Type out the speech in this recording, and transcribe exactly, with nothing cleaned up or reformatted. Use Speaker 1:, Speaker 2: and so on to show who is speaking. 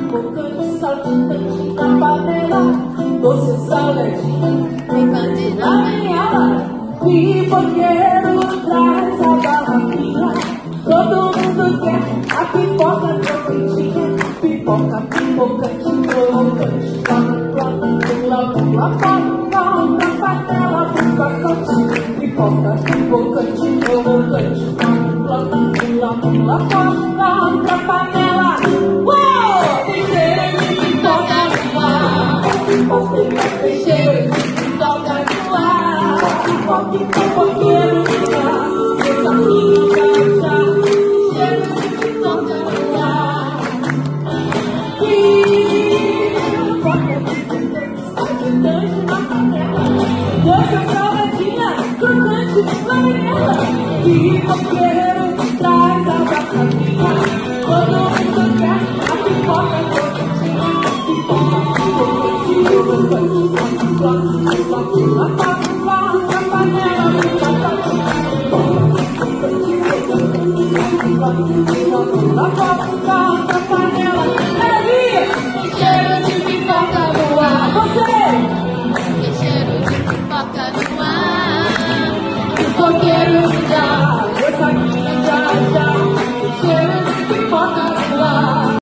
Speaker 1: pipocante, saltitante na panela, doce salgadinho, picante na minha. Pipoqueiro traz a barraquinha, todo mundo quer a pipoca crocantinha. Pipoca, pipocante, crocante, pula, pula, pula, pula, na panela do pacote. Pipoca, pipocante, crocante, pula, pula, pula, pula, na panela. Uou! Tem cheiro de pipoca no ar, tem cheiro de pipoca no ar. Pipoca, pipoqueiro no ar, essa minha já, cheiro de pipoca no ar. Saltitante na panela, doce salgadinha, crocante de panela. Pipoqueiro traz a barraquinha, todo mundo quer a pipoca crocantinha. Pipoca, pipocante, crocante, pula, pula, pula, na panela do pacote. Pipoca, pula, pula, pula, na panela. Maravilha! Tem cheiro de pipoca no ar. Você!
Speaker 2: Tem cheiro de pipoca no ar.
Speaker 1: Pipoqueiro já, essa aqui